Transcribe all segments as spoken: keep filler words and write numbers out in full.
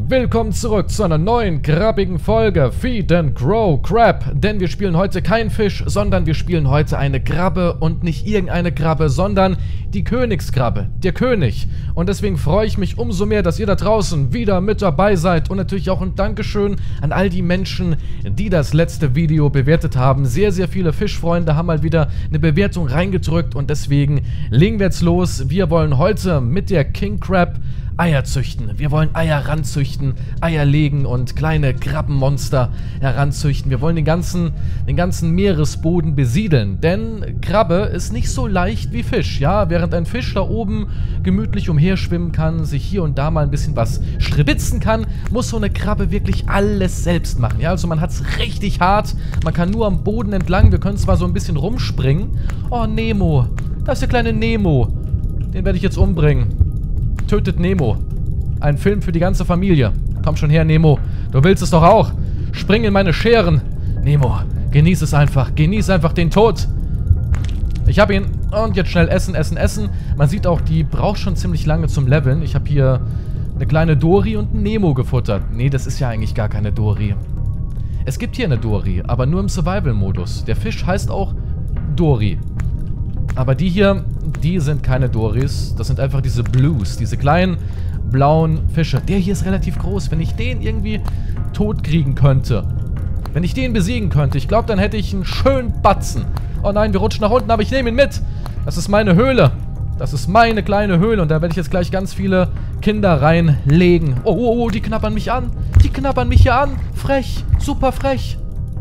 Willkommen zurück zu einer neuen krabbigen Folge Feed and Grow Crab, denn wir spielen heute keinen Fisch, sondern wir spielen heute eine Krabbe und nicht irgendeine Krabbe, sondern die Königskrabbe, der König. Und deswegen freue ich mich umso mehr, dass ihr da draußen wieder mit dabei seid und natürlich auch ein Dankeschön an all die Menschen, die das letzte Video bewertet haben. Sehr, sehr viele Fischfreunde haben mal wieder eine Bewertung reingedrückt und deswegen legen wir jetzt los. Wir wollen heute mit der King Crab Eier züchten. Wir wollen Eier ranzüchten, Eier legen und kleine Krabbenmonster heranzüchten. Wir wollen den ganzen, den ganzen Meeresboden besiedeln, denn Krabbe ist nicht so leicht wie Fisch, ja? Während ein Fisch da oben gemütlich umherschwimmen kann, sich hier und da mal ein bisschen was stribitzen kann, muss so eine Krabbe wirklich alles selbst machen, ja? Also man hat es richtig hart, man kann nur am Boden entlang, wir können zwar so ein bisschen rumspringen. Oh, Nemo, da ist der kleine Nemo. Den werde ich jetzt umbringen. Tötet Nemo. Ein Film für die ganze Familie. Komm schon her, Nemo. Du willst es doch auch. Spring in meine Scheren. Nemo, genieß es einfach. Genieß einfach den Tod. Ich habe ihn. Und jetzt schnell essen, essen, essen. Man sieht auch, die braucht schon ziemlich lange zum Leveln. Ich habe hier eine kleine Dory und einen Nemo gefuttert. Nee, das ist ja eigentlich gar keine Dory. Es gibt hier eine Dory, aber nur im Survival-Modus. Der Fisch heißt auch Dory. Aber die hier, die sind keine Doris. Das sind einfach diese Blues, diese kleinen blauen Fische. Der hier ist relativ groß. Wenn ich den irgendwie tot kriegen könnte, wenn ich den besiegen könnte, ich glaube, dann hätte ich einen schönen Batzen. Oh nein, wir rutschen nach unten, aber ich nehme ihn mit. Das ist meine Höhle. Das ist meine kleine Höhle und da werde ich jetzt gleich ganz viele Kinder reinlegen. Oh, oh, oh, die knabbern mich an. Die knabbern mich hier an. Frech, super frech.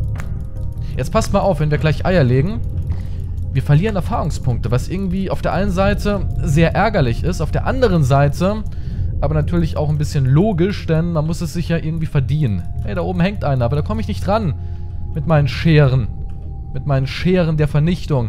Jetzt passt mal auf, wenn wir gleich Eier legen. Wir verlieren Erfahrungspunkte, was irgendwie auf der einen Seite sehr ärgerlich ist, auf der anderen Seite aber natürlich auch ein bisschen logisch, denn man muss es sich ja irgendwie verdienen. Hey, da oben hängt einer, aber da komme ich nicht dran mit meinen Scheren. Mit meinen Scheren der Vernichtung.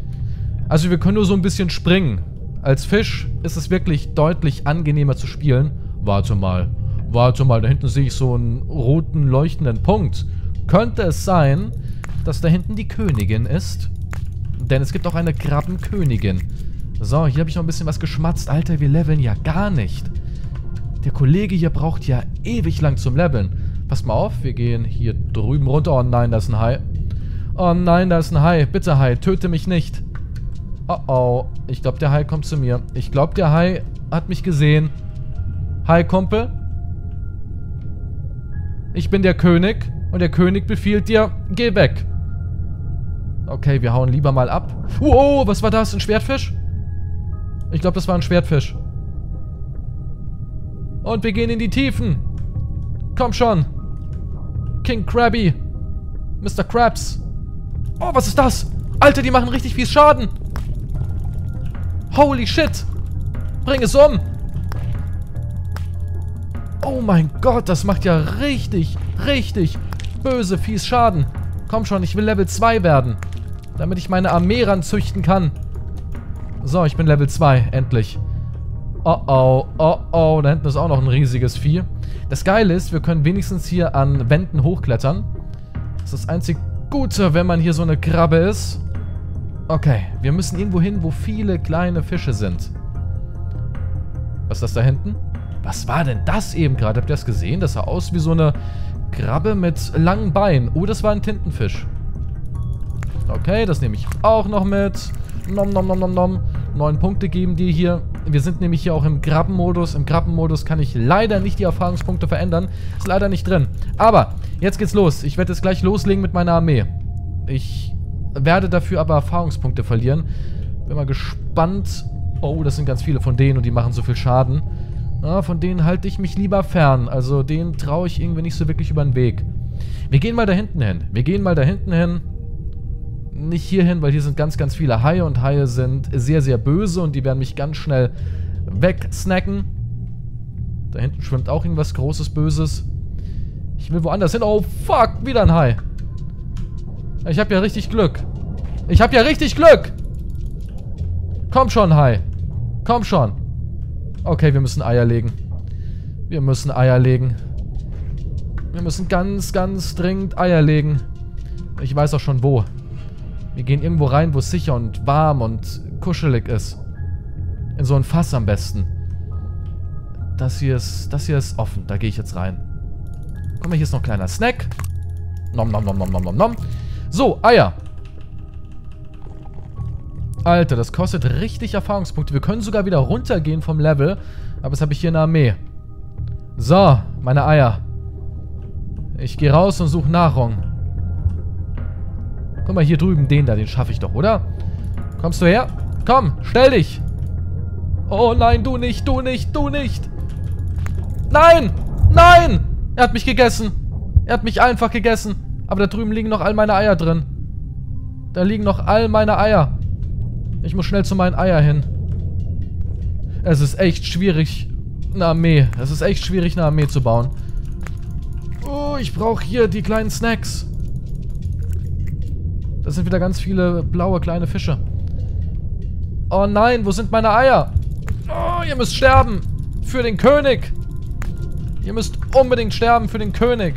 Also wir können nur so ein bisschen springen. Als Fisch ist es wirklich deutlich angenehmer zu spielen. Warte mal, warte mal, da hinten sehe ich so einen roten leuchtenden Punkt. Könnte es sein, dass da hinten die Königin ist? Denn es gibt auch eine Krabbenkönigin. So, hier habe ich noch ein bisschen was geschmatzt. Alter, wir leveln ja gar nicht. Der Kollege hier braucht ja ewig lang zum Leveln. Passt mal auf, wir gehen hier drüben runter. Oh nein, da ist ein Hai. Oh nein, da ist ein Hai. Bitte, Hai, töte mich nicht. Oh oh, ich glaube, der Hai kommt zu mir. Ich glaube, der Hai hat mich gesehen. Hai, Kumpel. Ich bin der König und der König befiehlt dir, geh weg. Okay, wir hauen lieber mal ab. Oh, was war das? Ein Schwertfisch? Ich glaube, das war ein Schwertfisch. Und wir gehen in die Tiefen. Komm schon. King Krabby. Mister Krabs. Oh, was ist das? Alter, die machen richtig viel Schaden. Holy shit. Bring es um. Oh mein Gott, das macht ja richtig, richtig böse, fies Schaden. Komm schon, ich will Level zwei werden. Damit ich meine Armee ranzüchten kann. So, ich bin Level zwei, endlich. Oh oh, oh oh, da hinten ist auch noch ein riesiges Vieh. Das Geile ist, wir können wenigstens hier an Wänden hochklettern. Das ist das einzig Gute, wenn man hier so eine Krabbe ist. Okay, wir müssen irgendwo hin, wo viele kleine Fische sind. Was ist das da hinten? Was war denn das eben gerade? Habt ihr das gesehen? Das sah aus wie so eine Krabbe mit langen Beinen. Oh, das war ein Tintenfisch. Okay, das nehme ich auch noch mit. Nom, nom, nom, nom, nom. Neun Punkte geben die hier. Wir sind nämlich hier auch im Krabbenmodus. Im Krabbenmodus kann ich leider nicht die Erfahrungspunkte verändern. Ist leider nicht drin. Aber, jetzt geht's los. Ich werde jetzt gleich loslegen mit meiner Armee. Ich werde dafür aber Erfahrungspunkte verlieren. Bin mal gespannt. Oh, das sind ganz viele von denen und die machen so viel Schaden. Na, von denen halte ich mich lieber fern. Also, denen traue ich irgendwie nicht so wirklich über den Weg. Wir gehen mal da hinten hin. Wir gehen mal da hinten hin. Nicht hier hin, weil hier sind ganz, ganz viele Haie und Haie sind sehr, sehr böse und die werden mich ganz schnell wegsnacken. Da hinten schwimmt auch irgendwas Großes, Böses. Ich will woanders hin. Oh, fuck, wieder ein Hai. Ich habe ja richtig Glück. Ich habe ja richtig Glück. Komm schon, Hai. Komm schon. Okay, wir müssen Eier legen. Wir müssen Eier legen. Wir müssen ganz, ganz dringend Eier legen. Ich weiß auch schon wo. Wir gehen irgendwo rein, wo es sicher und warm und kuschelig ist. In so ein Fass am besten. Das hier ist, das hier ist offen. Da gehe ich jetzt rein. Guck mal, hier ist noch ein kleiner Snack. Nom, nom, nom, nom, nom, nom, nom. So, Eier. Alter, das kostet richtig Erfahrungspunkte. Wir können sogar wieder runtergehen vom Level. Aber das habe ich hier in der Armee. So, meine Eier. Ich gehe raus und suche Nahrung. Guck mal, hier drüben, den da, den schaffe ich doch, oder? Kommst du her? Komm, stell dich. Oh nein, du nicht, du nicht, du nicht. Nein, nein. Er hat mich gegessen. Er hat mich einfach gegessen. Aber da drüben liegen noch all meine Eier drin. Da liegen noch all meine Eier. Ich muss schnell zu meinen Eiern hin. Es ist echt schwierig, eine Armee. Es ist echt schwierig, eine Armee zu bauen. Oh, ich brauche hier die kleinen Snacks. Das sind wieder ganz viele blaue kleine Fische. Oh nein, wo sind meine Eier? Oh, ihr müsst sterben. Für den König. Ihr müsst unbedingt sterben für den König.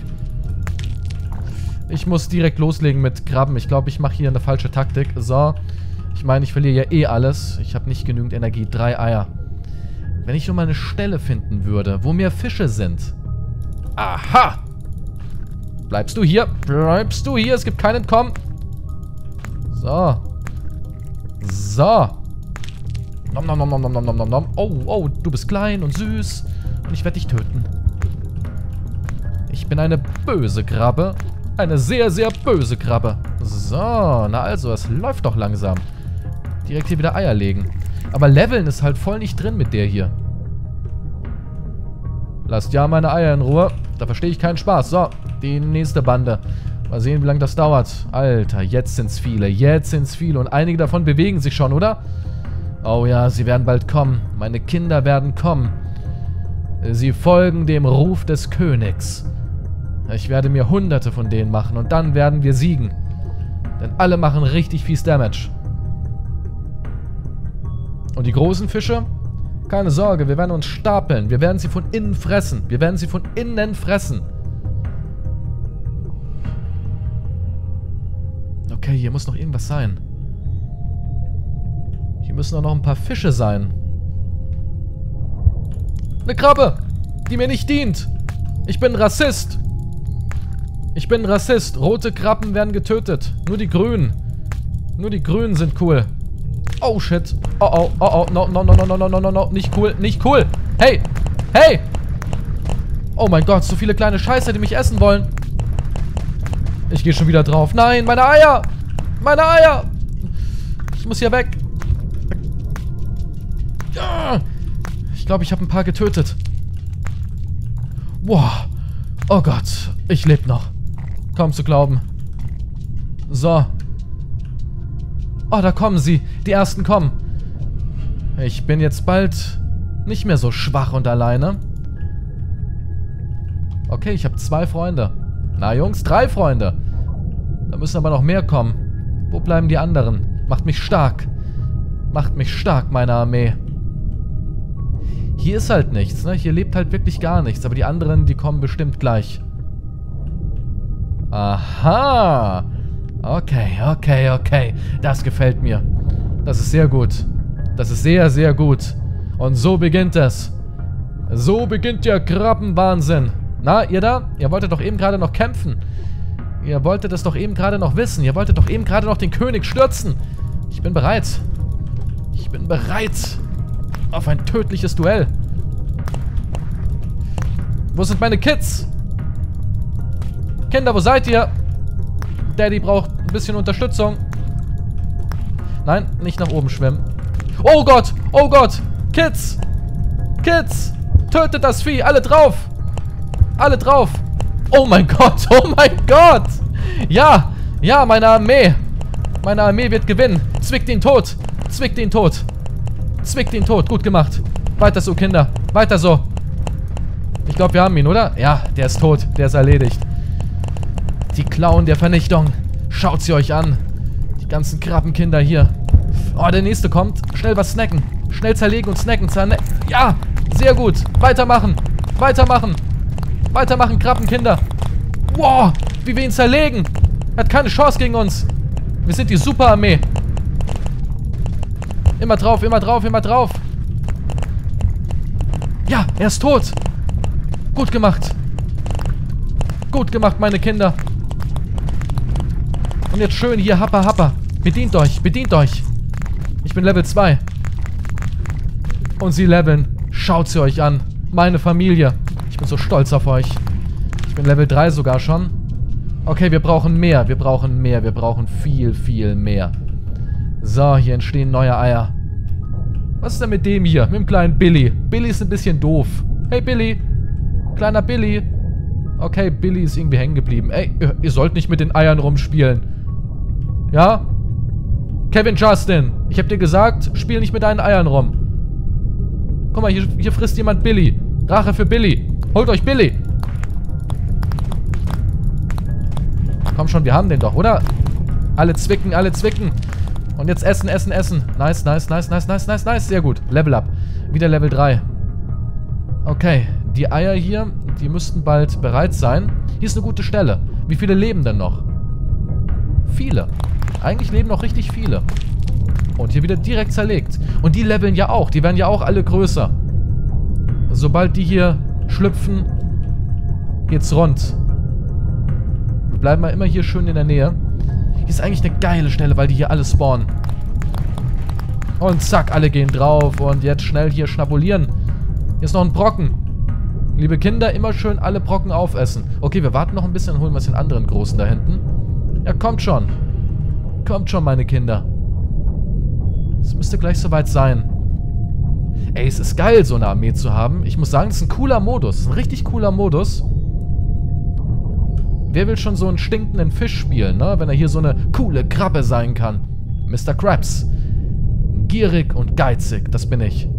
Ich muss direkt loslegen mit Krabben. Ich glaube, ich mache hier eine falsche Taktik. So. Ich meine, ich verliere ja eh alles. Ich habe nicht genügend Energie. Drei Eier. Wenn ich nur mal eine Stelle finden würde, wo mehr Fische sind. Aha! Bleibst du hier? Bleibst du hier? Es gibt kein Entkommen. So. So. Nom, nom, nom, nom, nom, nom, nom, nom. Oh, oh, du bist klein und süß. Und ich werde dich töten. Ich bin eine böse Krabbe. Eine sehr, sehr böse Krabbe. So, na also, es läuft doch langsam. Direkt hier wieder Eier legen. Aber Leveln ist halt voll nicht drin mit der hier. Lasst ja meine Eier in Ruhe. Da verstehe ich keinen Spaß. So, die nächste Bande. Mal sehen, wie lange das dauert. Alter, jetzt sind's viele. Jetzt sind's viele. Und einige davon bewegen sich schon, oder? Oh ja, sie werden bald kommen. Meine Kinder werden kommen. Sie folgen dem Ruf des Königs. Ich werde mir hunderte von denen machen und dann werden wir siegen. Denn alle machen richtig fies Damage. Und die großen Fische? Keine Sorge, wir werden uns stapeln. Wir werden sie von innen fressen. Wir werden sie von innen fressen. Okay, hier muss noch irgendwas sein. Hier müssen auch noch ein paar Fische sein. Eine Krabbe, die mir nicht dient. Ich bin Rassist. Ich bin Rassist. Rote Krabben werden getötet. Nur die Grünen. Nur die Grünen sind cool. Oh, shit. Oh, oh, oh, oh. No, no, no, no, no, no, no, no, no. Nicht cool, nicht cool. Hey, hey. Oh mein Gott, so viele kleine Scheiße, die mich essen wollen. Ich gehe schon wieder drauf. Nein, meine Eier. Meine Eier. Ich muss hier weg. Ich glaube, ich habe ein paar getötet. Boah. Oh Gott. Ich lebe noch. Kaum zu glauben. So. Oh, da kommen sie. Die ersten kommen. Ich bin jetzt bald nicht mehr so schwach und alleine. Okay, ich habe zwei Freunde. Na Jungs, drei Freunde. Da müssen aber noch mehr kommen. Wo bleiben die anderen? Macht mich stark. Macht mich stark, meine Armee. Hier ist halt nichts, ne? Hier lebt halt wirklich gar nichts. Aber die anderen, die kommen bestimmt gleich. Aha. Okay, okay, okay. Das gefällt mir. Das ist sehr gut. Das ist sehr, sehr gut. Und so beginnt es. So beginnt der Krabbenwahnsinn. Na, ihr da? Ihr wolltet doch eben gerade noch kämpfen. Ihr wolltet es doch eben gerade noch wissen. Ihr wolltet doch eben gerade noch den König stürzen. Ich bin bereit. Ich bin bereit auf ein tödliches Duell. Wo sind meine Kids? Kinder, wo seid ihr? Daddy braucht ein bisschen Unterstützung. Nein, nicht nach oben schwimmen. Oh Gott, oh Gott. Kids. Kids. Tötet das Vieh. Alle drauf. Alle drauf. Oh mein Gott, oh mein Gott. Ja, ja, meine Armee. Meine Armee wird gewinnen. Zwickt ihn tot. Zwickt ihn tot. Zwickt ihn tot. Gut gemacht. Weiter so, Kinder. Weiter so. Ich glaube, wir haben ihn, oder? Ja, der ist tot. Der ist erledigt. Die Klauen der Vernichtung. Schaut sie euch an. Die ganzen Krabbenkinder hier. Oh, der nächste kommt. Schnell was snacken. Schnell zerlegen und snacken. Zerne ja, sehr gut. Weitermachen. Weitermachen. Weitermachen, Krabbenkinder. Wow, wie wir ihn zerlegen. Er hat keine Chance gegen uns. Wir sind die Superarmee. Immer drauf, immer drauf, immer drauf. Ja, er ist tot. Gut gemacht. Gut gemacht, meine Kinder. Und jetzt schön hier, happa, happa. Bedient euch, bedient euch. Ich bin Level zwei. Und sie leveln. Schaut sie euch an. Meine Familie. Ich bin so stolz auf euch. Ich bin Level drei sogar schon. Okay, wir brauchen mehr. Wir brauchen mehr. Wir brauchen viel, viel mehr. So, hier entstehen neue Eier. Was ist denn mit dem hier? Mit dem kleinen Billy. Billy ist ein bisschen doof. Hey, Billy. Kleiner Billy. Okay, Billy ist irgendwie hängen geblieben. Ey, ihr sollt nicht mit den Eiern rumspielen. Ja? Kevin Justin, ich hab dir gesagt, spiel nicht mit deinen Eiern rum. Guck mal, hier, hier frisst jemand Billy. Rache für Billy. Holt euch Billy. Komm schon, wir haben den doch, oder? Alle zwicken, alle zwicken. Und jetzt essen, essen, essen. Nice, nice, nice, nice, nice, nice, nice. Sehr gut. Level up. Wieder Level drei. Okay, die Eier hier, die müssten bald bereit sein. Hier ist eine gute Stelle. Wie viele leben denn noch? Viele. Eigentlich leben noch richtig viele. Und hier wieder direkt zerlegt. Und die leveln ja auch. Die werden ja auch alle größer. Sobald die hier schlüpfen, geht's rund. Wir bleiben mal immer hier schön in der Nähe. Hier ist eigentlich eine geile Stelle, weil die hier alle spawnen. Und zack, alle gehen drauf. Und jetzt schnell hier schnabulieren. Hier ist noch ein Brocken. Liebe Kinder, immer schön alle Brocken aufessen. Okay, wir warten noch ein bisschen und holen wir den anderen Großen da hinten. Ja, kommt schon. Kommt schon, meine Kinder. Es müsste gleich soweit sein. Ey, es ist geil, so eine Armee zu haben. Ich muss sagen, es ist ein cooler Modus. Es ist ein richtig cooler Modus. Wer will schon so einen stinkenden Fisch spielen, ne? Wenn er hier so eine coole Krabbe sein kann. Mister Krabs. Gierig und geizig, das bin ich.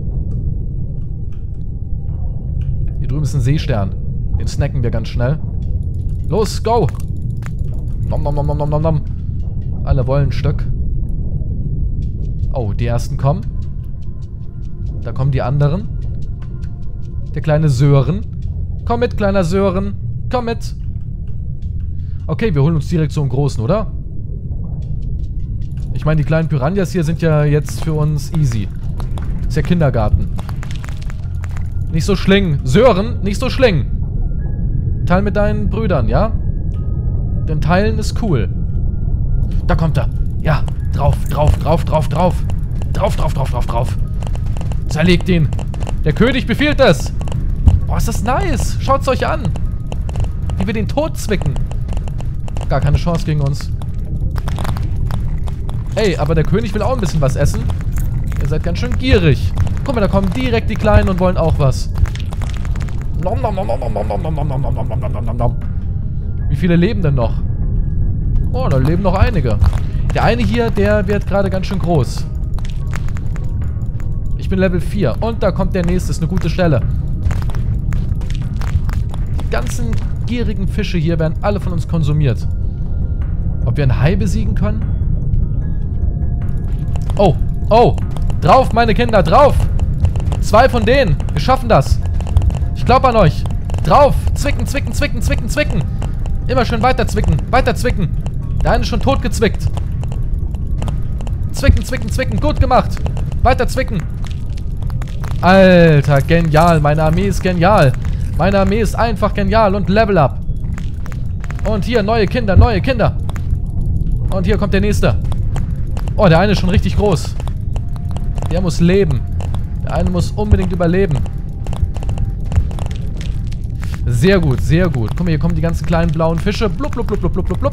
Hier drüben ist ein Seestern. Den snacken wir ganz schnell. Los, go! Nom, nom, nom, nom, nom, nom, nom. Alle wollen ein Stück. Oh, die ersten kommen. Da kommen die anderen. Der kleine Sören. Komm mit, kleiner Sören. Komm mit. Okay, wir holen uns direkt so einen großen, oder? Ich meine, die kleinen Piranhas hier sind ja jetzt für uns easy. Ist ja Kindergarten. Nicht so schlingen. Sören, nicht so schlingen. Teil mit deinen Brüdern, ja? Denn teilen ist cool. Da kommt er. Ja, drauf, drauf, drauf, drauf, drauf. Drauf, drauf, drauf, drauf, drauf. Zerlegt ihn. Der König befiehlt es. Boah, ist das nice. Schaut's euch an. Wie wir den tot zwicken. Gar keine Chance gegen uns. Ey, aber der König will auch ein bisschen was essen. Ihr seid ganz schön gierig. Guck mal, da kommen direkt die Kleinen und wollen auch was. Nom, nom, nom, nom, nom, nom, nom, nom, nom, nom, nom, nom, nom, nom. Wie viele leben denn noch? Oh, da leben noch einige. Der eine hier, der wird gerade ganz schön groß. Ich bin Level vier. Und da kommt der nächste. Ist eine gute Stelle. Die ganzen gierigen Fische hier werden alle von uns konsumiert. Ob wir ein Hai besiegen können? Oh, oh. Drauf, meine Kinder, drauf. Zwei von denen. Wir schaffen das. Ich glaube an euch. Drauf. Zwicken, zwicken, zwicken, zwicken, zwicken. Immer schön weiter zwicken. Weiter zwicken. Der eine ist schon tot gezwickt. Zwicken, zwicken, zwicken. Gut gemacht. Weiter zwicken. Alter, genial. Meine Armee ist genial. Meine Armee ist einfach genial und Level up. Und hier, neue Kinder, neue Kinder. Und hier kommt der nächste. Oh, der eine ist schon richtig groß. Der muss leben. Der eine muss unbedingt überleben. Sehr gut, sehr gut. Guck mal, hier kommen die ganzen kleinen blauen Fische. Blub, blub, blub, blub, blub, blub, blub.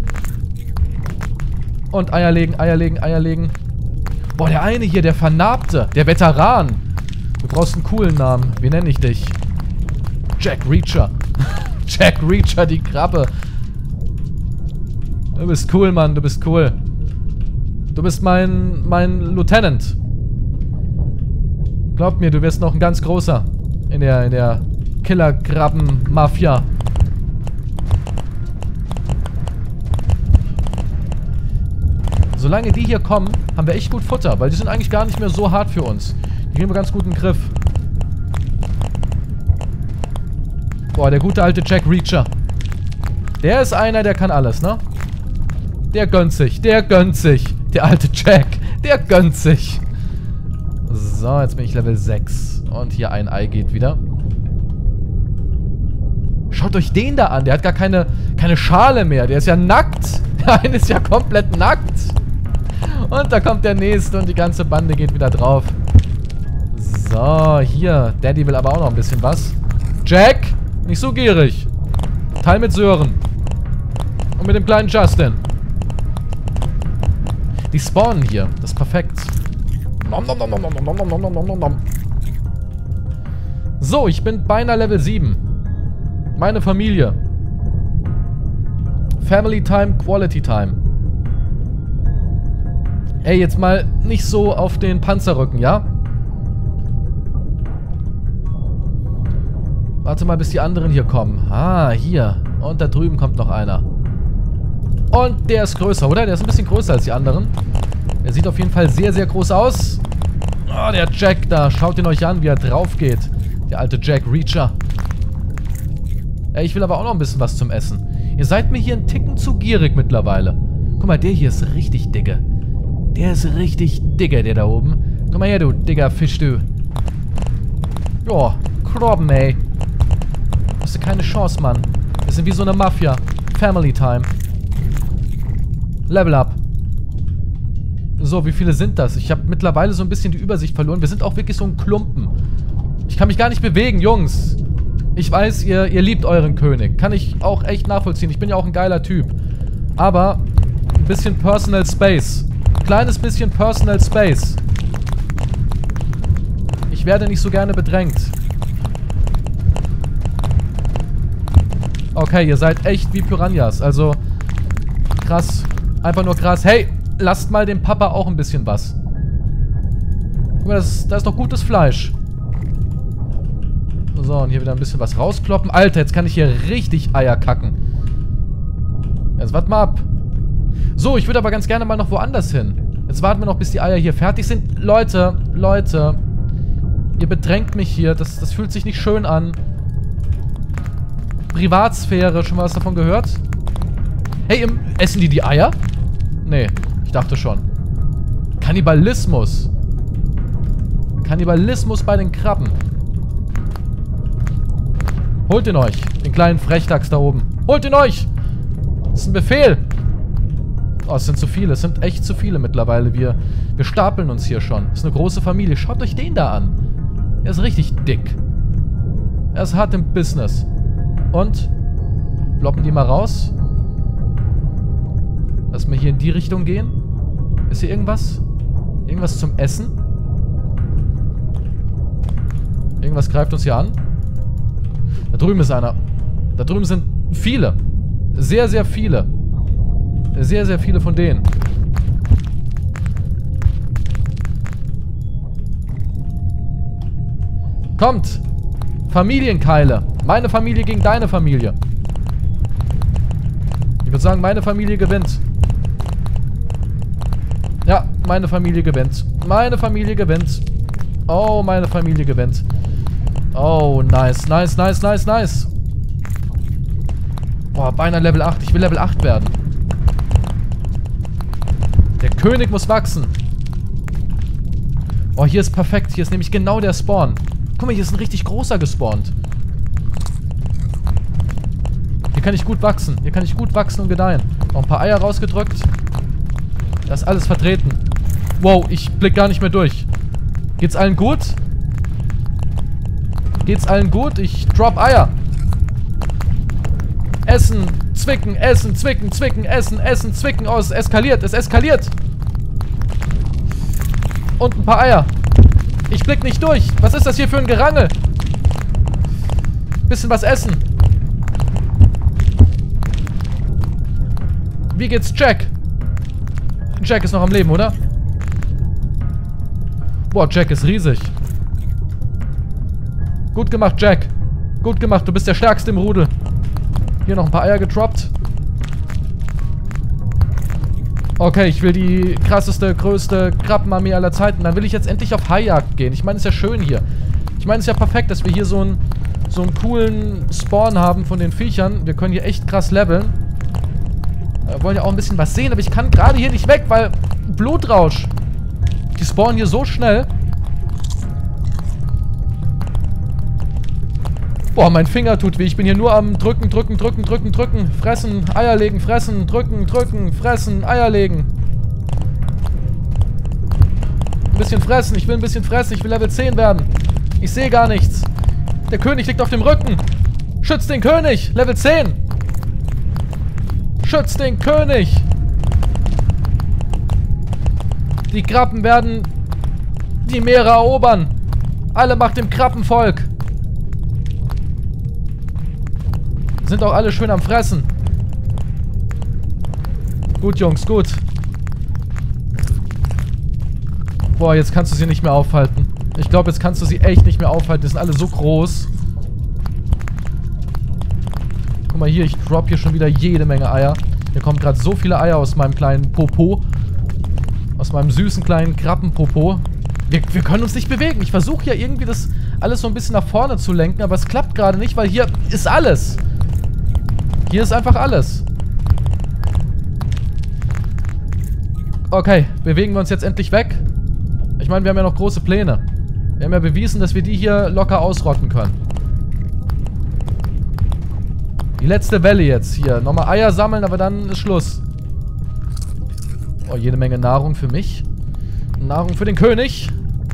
Und Eier legen, Eier legen, Eier legen. Boah, der eine hier, der Vernarbte. Der Veteran. Du brauchst einen coolen Namen. Wie nenne ich dich? Jack Reacher. Jack Reacher, die Krabbe. Du bist cool, Mann. Du bist cool. Du bist mein, mein Lieutenant. Glaub mir, du wirst noch ein ganz großer. In der, in der Killer-Krabben-Mafia. Solange die hier kommen, haben wir echt gut Futter, weil die sind eigentlich gar nicht mehr so hart für uns. Die geben wir ganz gut in den Griff. Boah, der gute alte Jack Reacher. Der ist einer, der kann alles, ne? Der gönnt sich, der gönnt sich. Der alte Jack, der gönnt sich. So, jetzt bin ich Level sechs. Und hier ein Ei geht wieder. Schaut euch den da an. Der hat gar keine, keine Schale mehr. Der ist ja nackt. Der eine ist ja komplett nackt. Und da kommt der nächste und die ganze Bande geht wieder drauf. So, hier. Daddy will aber auch noch ein bisschen was. Jack, nicht so gierig. Teil mit Sören. Und mit dem kleinen Justin. Die spawnen hier. Das ist perfekt. Nom, nom, nom, nom, nom, nom, nom, nom, nom, nom, nom. So, ich bin beinahe Level sieben. Meine Familie. Family Time, Quality Time. Ey, jetzt mal nicht so auf den Panzerrücken, ja? Warte mal, bis die anderen hier kommen. Ah, hier. Und da drüben kommt noch einer. Und der ist größer, oder? Der ist ein bisschen größer als die anderen. Der sieht auf jeden Fall sehr, sehr groß aus. Oh, der Jack da. Schaut ihn euch an, wie er drauf geht. Der alte Jack Reacher. Ja, ich will aber auch noch ein bisschen was zum Essen. Ihr seid mir hier einen Ticken zu gierig mittlerweile. Guck mal, der hier ist richtig dicke. Der ist richtig dicke, der da oben. Komm mal her, du dicker Fisch, du. Joa, Krabben, ey. Hast du keine Chance, Mann. Wir sind wie so eine Mafia. Family Time. Level up. So, wie viele sind das? Ich habe mittlerweile so ein bisschen die Übersicht verloren. Wir sind auch wirklich so ein Klumpen. Ich kann mich gar nicht bewegen, Jungs. Ich weiß, ihr, ihr liebt euren König. Kann ich auch echt nachvollziehen. Ich bin ja auch ein geiler Typ. Aber ein bisschen Personal Space. Kleines bisschen Personal Space. Ich werde nicht so gerne bedrängt. Okay, ihr seid echt wie Piranhas. Also, krass. Einfach nur krass. Hey, lasst mal dem Papa auch ein bisschen was. Guck mal, das, das ist doch gutes Fleisch. So, und hier wieder ein bisschen was rauskloppen. Alter, jetzt kann ich hier richtig Eier kacken. Jetzt wart mal ab. So, ich würde aber ganz gerne mal noch woanders hin. Jetzt warten wir noch, bis die Eier hier fertig sind. Leute, Leute. Ihr bedrängt mich hier. Das, das fühlt sich nicht schön an. Privatsphäre. Schon mal was davon gehört? Hey, im, essen die die Eier? Nee, ich dachte schon. Kannibalismus. Kannibalismus bei den Krabben. Holt ihn euch. Den kleinen Frechdachs da oben. Holt ihn euch. Das ist ein Befehl. Oh, es sind zu viele. Es sind echt zu viele mittlerweile. Wir, wir stapeln uns hier schon. Das ist eine große Familie. Schaut euch den da an. Er ist richtig dick. Er ist hart im Business. Und? Bloppen die mal raus. Lass mal hier in die Richtung gehen. Ist hier irgendwas? Irgendwas zum Essen? Irgendwas greift uns hier an. Da drüben ist einer. Da drüben sind viele. Sehr, sehr viele. Sehr, sehr viele von denen. Kommt! Familienkeile. Meine Familie gegen deine Familie. Ich würde sagen, meine Familie gewinnt. Ja, meine Familie gewinnt. Meine Familie gewinnt. Oh, meine Familie gewinnt. Oh, nice, nice, nice, nice, nice. Boah, beinahe Level acht. Ich will Level acht werden. Der König muss wachsen. Oh, hier ist perfekt. Hier ist nämlich genau der Spawn. Guck mal, hier ist ein richtig großer gespawnt. Hier kann ich gut wachsen. Hier kann ich gut wachsen und gedeihen. Noch ein paar Eier rausgedrückt. Das ist alles vertreten. Wow, ich blick gar nicht mehr durch. Geht's allen gut? Geht's allen gut? Ich drop Eier. Essen, zwicken, essen, zwicken, zwicken, essen, essen, zwicken. Oh, es eskaliert, es eskaliert. Und ein paar Eier. Ich blick nicht durch. Was ist das hier für ein Gerangel? Bisschen was essen. Wie geht's Jack? Jack ist noch am Leben, oder? Boah, Jack ist riesig. Gut gemacht, Jack. Gut gemacht, du bist der Stärkste im Rudel. Hier noch ein paar Eier getroppt. Okay, ich will die krasseste, größte Krabbenarmee aller Zeiten. Dann will ich jetzt endlich auf Haijagd gehen. Ich meine, es ist ja schön hier. Ich meine, es ist ja perfekt, dass wir hier so einen, so einen coolen Spawn haben von den Viechern. Wir können hier echt krass leveln. Wir wollen ja auch ein bisschen was sehen, aber ich kann gerade hier nicht weg, weil Blutrausch. Die spawnen hier so schnell. Boah, mein Finger tut weh. Ich bin hier nur am drücken, drücken, drücken, drücken, drücken. Fressen, Eier legen, fressen, drücken, drücken, fressen, Eier legen. Ein bisschen fressen. Ich will ein bisschen fressen. Ich will Level zehn werden. Ich sehe gar nichts. Der König liegt auf dem Rücken. Schützt den König. Level zehn. Schützt den König. Die Krabben werden die Meere erobern. Alle Macht dem Krabbenvolk. Sind auch alle schön am Fressen. Gut, Jungs, gut. Boah, jetzt kannst du sie nicht mehr aufhalten. Ich glaube, jetzt kannst du sie echt nicht mehr aufhalten. Die sind alle so groß. Guck mal hier, ich drop hier schon wieder jede Menge Eier. Hier kommen gerade so viele Eier aus meinem kleinen Popo. Aus meinem süßen kleinen Krabbenpopo. Wir, wir können uns nicht bewegen. Ich versuche ja irgendwie das alles so ein bisschen nach vorne zu lenken, aber es klappt gerade nicht, weil hier ist alles. Hier ist einfach alles. Okay, bewegen wir uns jetzt endlich weg. Ich meine, wir haben ja noch große Pläne. Wir haben ja bewiesen, dass wir die hier locker ausrotten können. Die letzte Welle jetzt hier. Nochmal Eier sammeln, aber dann ist Schluss. Oh, jede Menge Nahrung für mich. Nahrung für den König.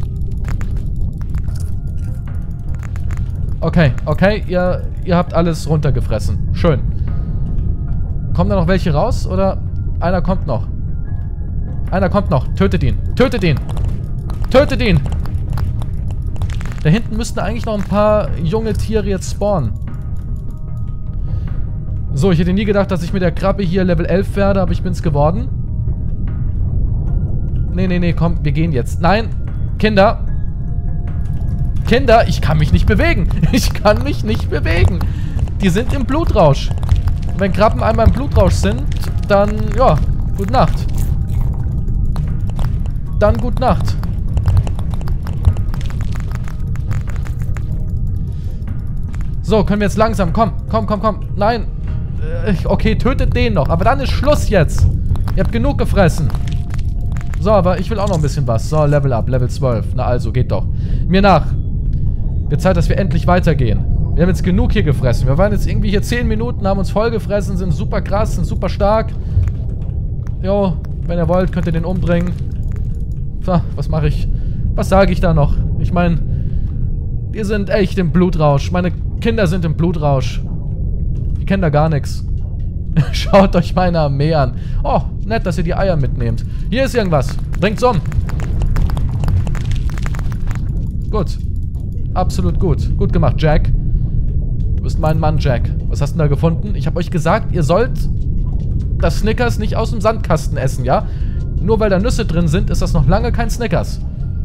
Okay, okay. Ihr, ihr habt alles runtergefressen. Schön. Kommen da noch welche raus? Oder einer kommt noch? Einer kommt noch. Tötet ihn. Tötet ihn. Tötet ihn. Da hinten müssten eigentlich noch ein paar junge Tiere jetzt spawnen. So, ich hätte nie gedacht, dass ich mit der Krabbe hier Level elf werde, aber ich bin's geworden. Nee, nee, nee, komm, wir gehen jetzt. Nein, Kinder. Kinder, ich kann mich nicht bewegen. Ich kann mich nicht bewegen. Die sind im Blutrausch. Wenn Krabben einmal im Blutrausch sind, dann, ja, gute Nacht. Dann gute Nacht. So, können wir jetzt langsam, komm, komm, komm, komm. Nein. Okay, tötet den noch. Aber dann ist Schluss jetzt. Ihr habt genug gefressen. So, aber ich will auch noch ein bisschen was. So, Level up, Level zwölf. Na also, geht doch. Mir nach. Wird Zeit, dass wir endlich weitergehen. Wir haben jetzt genug hier gefressen. Wir waren jetzt irgendwie hier zehn Minuten, haben uns voll gefressen, sind super krass, sind super stark. Jo, wenn ihr wollt, könnt ihr den umbringen. So, was mache ich? Was sage ich da noch? Ich meine, wir sind echt im Blutrausch. Meine Kinder sind im Blutrausch. Die kennen da gar nichts. Schaut euch meine Armee an. Oh, nett, dass ihr die Eier mitnehmt. Hier ist irgendwas. Bringt's um. Gut. Absolut gut. Gut gemacht, Jack. Du bist mein Mann, Jack. Was hast du da gefunden? Ich habe euch gesagt, ihr sollt das Snickers nicht aus dem Sandkasten essen, ja? Nur weil da Nüsse drin sind, ist das noch lange kein Snickers.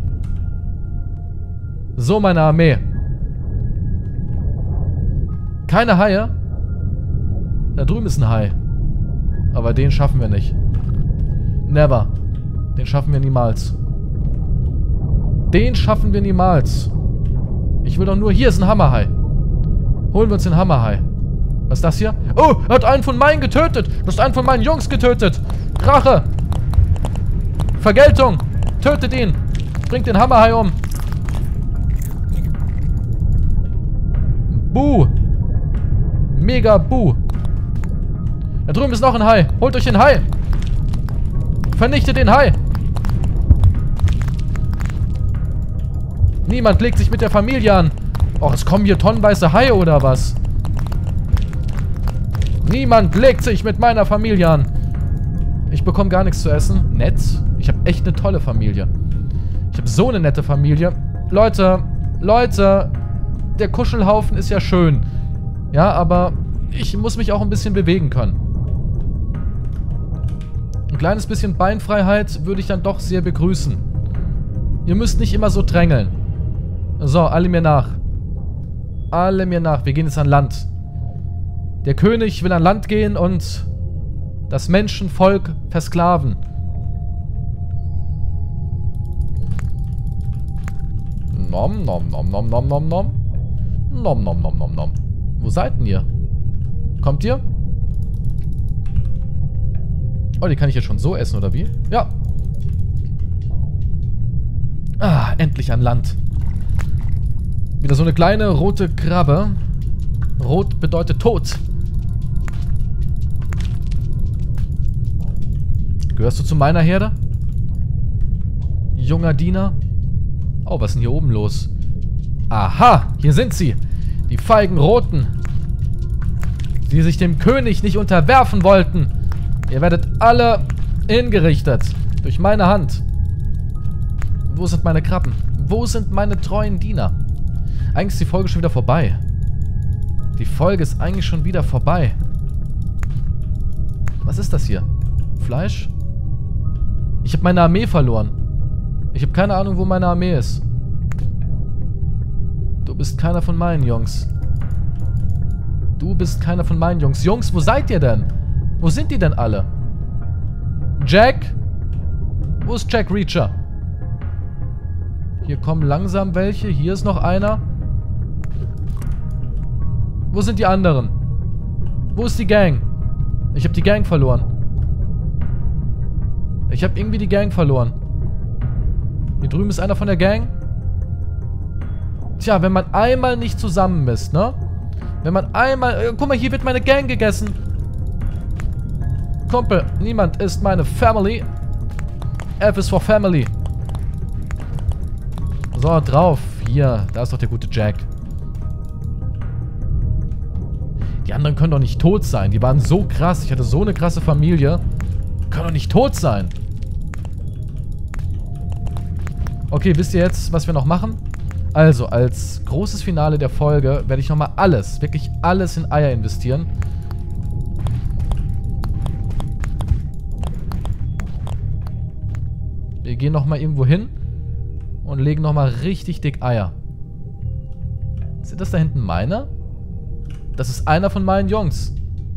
So, meine Armee. Keine Haie? Da drüben ist ein Hai. Aber den schaffen wir nicht. Never. Den schaffen wir niemals. Den schaffen wir niemals. Ich will doch nur... Hier ist ein Hammerhai. Holen wir uns den Hammerhai. Was ist das hier? Oh, er hat einen von meinen getötet. Du hast einen von meinen Jungs getötet. Rache. Vergeltung. Tötet ihn. Bringt den Hammerhai um. Buh. Mega Buh. Da drüben ist noch ein Hai. Holt euch den Hai. Vernichtet den Hai. Niemand legt sich mit der Familie an. Och, es kommen hier tonnenweise Haie oder was? Niemand legt sich mit meiner Familie an. Ich bekomme gar nichts zu essen. Nett. Ich habe echt eine tolle Familie. Ich habe so eine nette Familie. Leute, Leute, der Kuschelhaufen ist ja schön. Ja, aber ich muss mich auch ein bisschen bewegen können. Ein kleines bisschen Beinfreiheit würde ich dann doch sehr begrüßen. Ihr müsst nicht immer so drängeln. So, alle mir nach. Alle mir nach. Wir gehen jetzt an Land. Der König will an Land gehen und das Menschenvolk versklaven. Nom, nom, nom, nom, nom, nom, nom. Nom, nom, nom, nom, nom. Wo seid denn ihr? Kommt ihr? Oh, die kann ich jetzt schon so essen, oder wie? Ja. Ah, endlich an Land. Wieder so eine kleine rote Krabbe. Rot bedeutet Tod. Gehörst du zu meiner Herde? Junger Diener? Oh, was ist denn hier oben los? Aha, hier sind sie. Die feigen Roten. Die sich dem König nicht unterwerfen wollten. Ihr werdet alle hingerichtet. Durch meine Hand. Wo sind meine Krabben? Wo sind meine treuen Diener? Eigentlich ist die Folge schon wieder vorbei. Die Folge ist eigentlich schon wieder vorbei. Was ist das hier? Fleisch? Ich habe meine Armee verloren. Ich habe keine Ahnung, wo meine Armee ist. Du bist keiner von meinen Jungs. Du bist keiner von meinen Jungs. Jungs, wo seid ihr denn? Wo sind die denn alle? Jack? Wo ist Jack Reacher? Hier kommen langsam welche. Hier ist noch einer. Wo sind die anderen? Wo ist die Gang? Ich habe die Gang verloren. Ich habe irgendwie die Gang verloren. Hier drüben ist einer von der Gang. Tja, wenn man einmal nicht zusammen ist, ne? Wenn man einmal... Äh, guck mal, hier wird meine Gang gegessen. Kumpel, niemand ist meine Family. F ist for Family. So, drauf. Hier, da ist doch der gute Jack. Die anderen können doch nicht tot sein. Die waren so krass. Ich hatte so eine krasse Familie. Können doch nicht tot sein. Okay, wisst ihr jetzt, was wir noch machen? Also, als großes Finale der Folge werde ich nochmal alles, wirklich alles in Eier investieren. Wir gehen nochmal irgendwo hin und legen nochmal richtig dick Eier. Sind das da hinten meine? Das ist einer von meinen Jungs.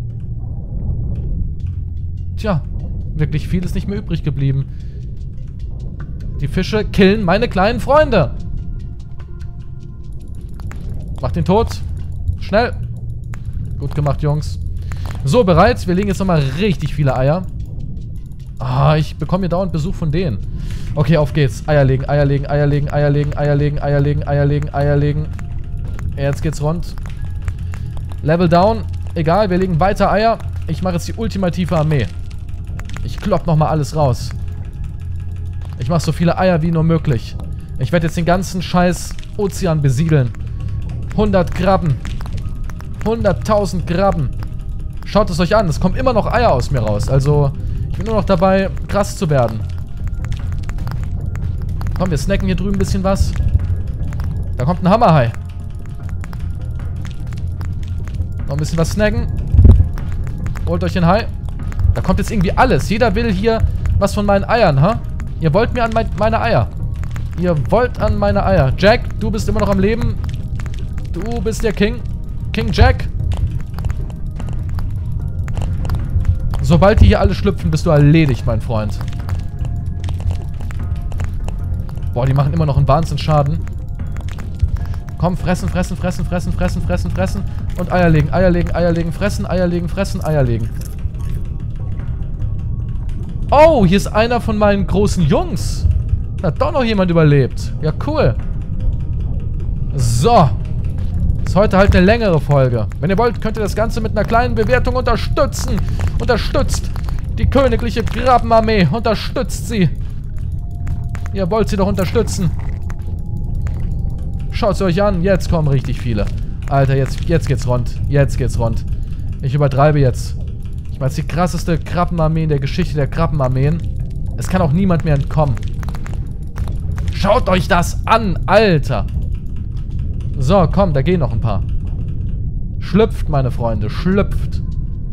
Tja, wirklich viel ist nicht mehr übrig geblieben. Die Fische killen meine kleinen Freunde. Macht ihn tot. Schnell. Gut gemacht, Jungs. So, bereit. Wir legen jetzt nochmal richtig viele Eier. Ah, ich bekomme hier dauernd Besuch von denen. Okay, auf geht's. Eier legen, Eier legen, Eier legen, Eier legen, Eier legen, Eier legen, Eier legen, Eier legen. Jetzt geht's rund. Level down. Egal, wir legen weiter Eier. Ich mache jetzt die ultimative Armee. Ich klopp nochmal alles raus. Ich mache so viele Eier wie nur möglich. Ich werde jetzt den ganzen scheiß Ozean besiedeln. hundert Krabben. hunderttausend Krabben. Schaut es euch an. Es kommen immer noch Eier aus mir raus. Also, ich bin nur noch dabei, krass zu werden. Komm, wir snacken hier drüben ein bisschen was. Da kommt ein Hammerhai. Noch ein bisschen was snacken. Holt euch den Hai. Da kommt jetzt irgendwie alles. Jeder will hier was von meinen Eiern, ha? Ihr wollt mir an mein, meine Eier. Ihr wollt an meine Eier. Jack, du bist immer noch am Leben. Du bist der King. King Jack. Sobald die hier alle schlüpfen, bist du erledigt, mein Freund. Boah, die machen immer noch einen Wahnsinnsschaden. Komm, fressen, fressen, fressen, fressen, fressen, fressen, fressen. Und Eier legen, Eier legen, Eier legen, fressen, Eier legen, fressen, Eier legen. Oh, hier ist einer von meinen großen Jungs. Da hat doch noch jemand überlebt. Ja, cool. So. Ist heute halt eine längere Folge. Wenn ihr wollt, könnt ihr das Ganze mit einer kleinen Bewertung unterstützen. Unterstützt die königliche Krabbenarmee. Unterstützt sie. Ihr wollt sie doch unterstützen. Schaut sie euch an. Jetzt kommen richtig viele. Alter, jetzt, jetzt geht's rund. Jetzt geht's rund. Ich übertreibe jetzt. Ich meine, es ist die krasseste Krabbenarmee in der Geschichte der Krabbenarmeen. Es kann auch niemand mehr entkommen. Schaut euch das an, Alter. So, komm, da gehen noch ein paar. Schlüpft, meine Freunde, schlüpft.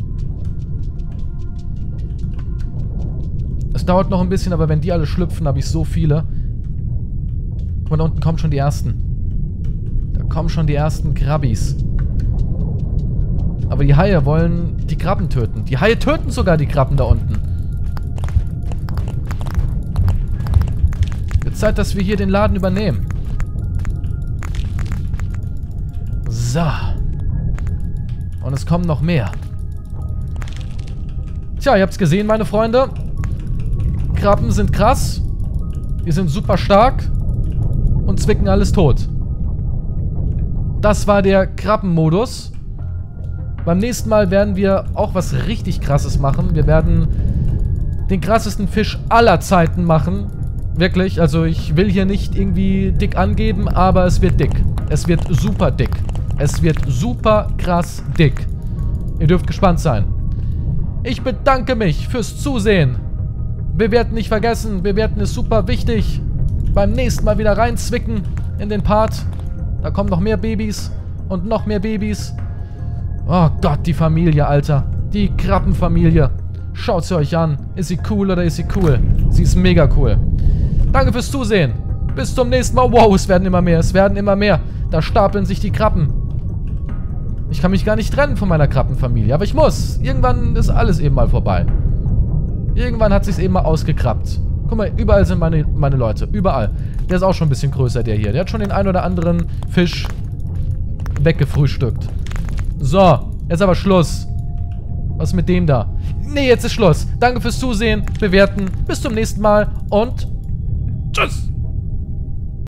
Es dauert noch ein bisschen, aber wenn die alle schlüpfen, habe ich so viele. Guck mal, da unten kommen schon die ersten. Da kommen schon die ersten Krabbis. Aber die Haie wollen die Krabben töten. Die Haie töten sogar die Krabben da unten. Wird Zeit, dass wir hier den Laden übernehmen. So. Und es kommen noch mehr. Tja, ihr habt's gesehen, meine Freunde. Krabben sind krass. Die sind super stark. Und zwicken alles tot. Das war der Krabbenmodus. Beim nächsten Mal werden wir auch was richtig Krasses machen. Wir werden den krassesten Fisch aller Zeiten machen. Wirklich, also ich will hier nicht irgendwie dick angeben, aber es wird dick. Es wird super dick. Es wird super krass dick. Ihr dürft gespannt sein. Ich bedanke mich fürs Zusehen. Bewerten nicht vergessen. Bewerten ist super wichtig. Beim nächsten Mal wieder reinzwicken in den Part. Da kommen noch mehr Babys. Und noch mehr Babys. Oh Gott, die Familie, Alter. Die Krabbenfamilie. Schaut sie euch an. Ist sie cool oder ist sie cool? Sie ist mega cool. Danke fürs Zusehen. Bis zum nächsten Mal. Wow, es werden immer mehr. Es werden immer mehr. Da stapeln sich die Krabben. Ich kann mich gar nicht trennen von meiner Krabbenfamilie. Aber ich muss. Irgendwann ist alles eben mal vorbei. Irgendwann hat sich's eben mal ausgekrabbt. Guck mal, überall sind meine, meine Leute. Überall. Der ist auch schon ein bisschen größer, der hier. Der hat schon den ein oder anderen Fisch weggefrühstückt. So, jetzt aber Schluss. Was ist mit dem da? Nee, jetzt ist Schluss. Danke fürs Zusehen, bewerten. Bis zum nächsten Mal und tschüss.